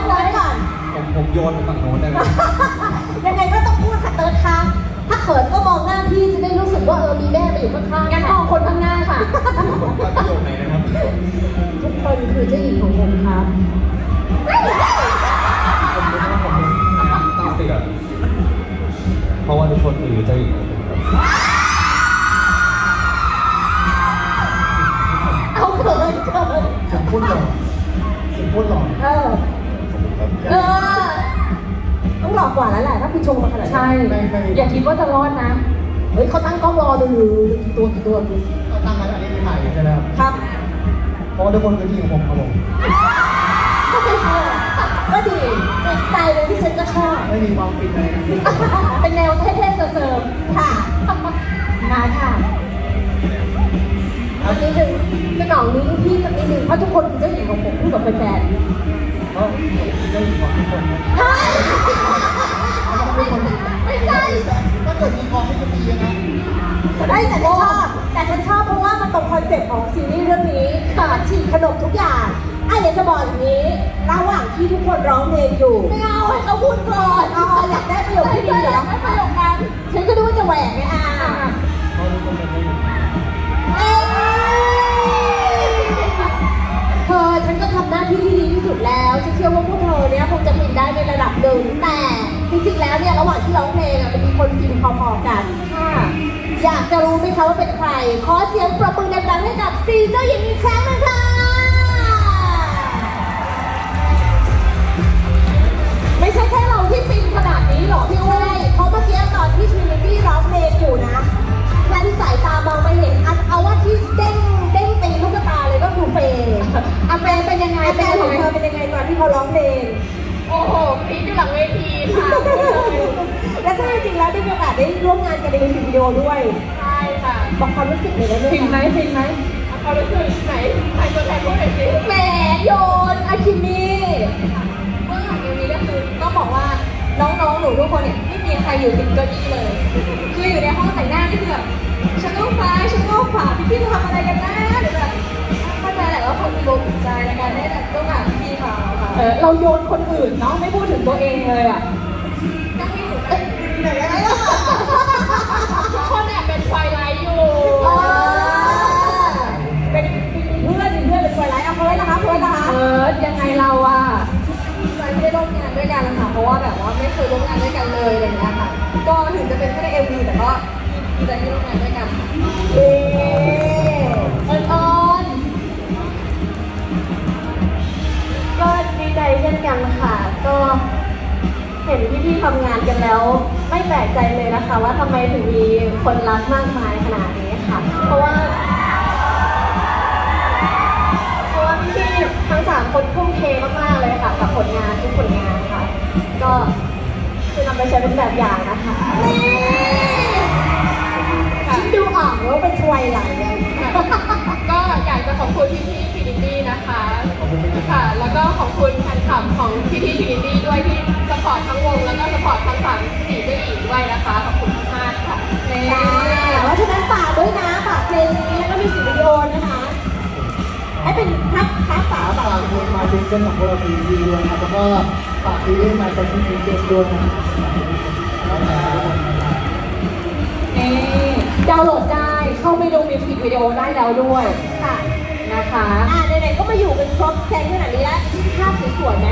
เลยก่อนผมโยนไปฝั่งโน้นได้ไหมยังไงก็ต้องพูดค่ะเติร์ดค่ะถ้าเขินก็มองหน้าพี่จะได้รู้สึกว่ามีแม่มาอยู่ข้างๆงั้นมองคนข้างหน้าค่ะประโยคไหนนะครับทุกคนคือเจ้าหญิงของผมครับตั้งสติก่อนเพราะว่าทุกคนคือเจ้าหญิงเอาเขินผมพูดหล่อต้องหลอกกว่าแล้วแหละถ้าคุณชงมาขนาดนี้ใช่อย่าคิดว่าจะรอดนะเฮ้ยเขาตั้งกล้องรอดูกี่ตัวตั้งไว้อันนี้ไม่ถ่ายใช่ไหมครับเพราะว่าทุกคนคือที่ของผมครับผมก็ดีเป็นสไตล์เลยที่ฉันก็ชอบไม่มีความฟิตเลยเป็นแนวเท่ๆเสริมค่ะมาค่ะสักนิดนึงสนองนี้พี่สักนิดนึงเพราะทุกคนเป็นเจ้าหญิงของผมพูดกับแฟนก็เจ้าหญิงของทุกคนไม่ใช่ถ้าเกิดมีความไม่จะดีนะได้แต่ฉันชอบเพราะว่ามันตรงคอนเซ็ปต์ของซีรีส์เรื่องนี้มันฉีกขนมทุกอย่างอยากจะบอกอย่างนี้ระหว่างที่ทุกคนร้องเพลงอยู่ไม่เอาให้เขาพูดก่อนอยากได้ประโยคที่ดีเหรอไม่ประโยคนั้นฉันก็ดูว่าจะแหวกไงฉันก็ทำหน้าที่ที่ดีที่สุดแล้วฉันเชื่อว่าพวกเธอเนี่ยคงจะฟินได้ในระดับหนึ่งแต่จริงๆแล้วเนี่ยระหว่างที่ร้องเพลงมันมีคนฟินพอๆกันอยากจะรู้ไหมคะว่าเป็นใครขอเสียงปรบมือดังๆให้กับซีเจ้าหญิงอีกครั้งนึงค่ะไม่ใช่แค่เราที่ฟินขนาดนี้หรอกพี่อ้วยเพราะเมื่อกี้ตอนที่ทรินิตี้ร้องเพลงอยู่นะแค่ที่สายตามองไม่เห็นเอาว่าที่เด้งตีลูกตาเลยก็คือเฟย์เฟย์เป็นยังไงเฟย์ของเธอเป็นยังไงตอนที่เขาร้องเพลงโอ้โหพีคอยู่หลังเวทีค่ะและถ้าจริงแล้วได้มีโอกาสได้ร่วมงานกันในมิวสิกวิดีโอด้วยใช่ค่ะบอกความรู้สึกเลยได้ไหมฟินไหมความรู้สึกไหนใครตัวแทนพูดหน่อยสิแหมโยนอาคิมี่เมื่อหลังนี้ก็คือต้องบอกว่าน้องๆหนูทุกคนเนี่ยไม่มีใครอยู่ติดเก้าอี้เลยคืออยู่ในห้องแต่งหน้านี่คือแบบฉันต้องซ้ายฉันต้องขวาพี่ทำอะไรกันนะหรือแบบเข้าใจแหละว่าคนมีลมใจในการได้แบบต้องหาพี่เขาค่ะเราโยนคนอื่นเนาะไม่พูดถึงตัวเองเลยอ่ะก็ให้หนูไหนอะไรล่ะทุกคนเนี่ยเป็นไฟไลท์อยู่เป็นเพื่อนเป็นไฟไลท์เอาเพื่อนนะคะยังไงเราอ่ะไม่ได้ร่วมงานด้วยกันค่ะเพราะว่าแบบว่าไม่เคยร่วมงานด้วยกันเลยอะไรอย่างเงี้ยค่ะก็ถึงจะเป็นแค่ใน MV แต่ก็ดีใจที่ร่วมงานด้วยกันก็ดีใจเช่นกันค่ะก็เห็นพี่ๆทำงานกันแล้วไม่แปลกใจเลยนะคะว่าทำไมถึงมีคนรักมากมายขนาดนี้ค่ะเพราะว่าพี่ๆทั้ง3คนทุ่มเทมากๆเลยค่ะกับผลงานทุกผลงานค่ะก็คือนำไปใช้เป็นแบบอย่างนะคะฉันดูออกว่าเป็นช่วยหลังก็อยากจะขอบคุณพี่ๆ Trinity นะคะค่ะแล้วก็ขอบคุณแฟนคลับของพี่ๆ Trinity ด้วยที่สปอร์ตทั้งวงแล้วก็สปอร์ตทั้ง4เจ้าหญิงด้วยนะคะขอบคุณมากค่ะเพราะฉะนั้นฝากด้วยนะฝากเพลงนี้แล้วก็มีวิดีโอนะคะให้เป็นทักสาวแบบคุณมาเป็นเจ้าของเราทีวีด้วยครับแล้วก็ฝากซีรีส์มาเป็นทีวีด้วยนะดาวน์โหลดได้เข้าไปดูมิวสิกวิดีโอได้แล้วด้วยค่ะนะคะไหนๆก็มาอยู่กันครบแซงขนาดนี้แล้วภาพสวยๆไหม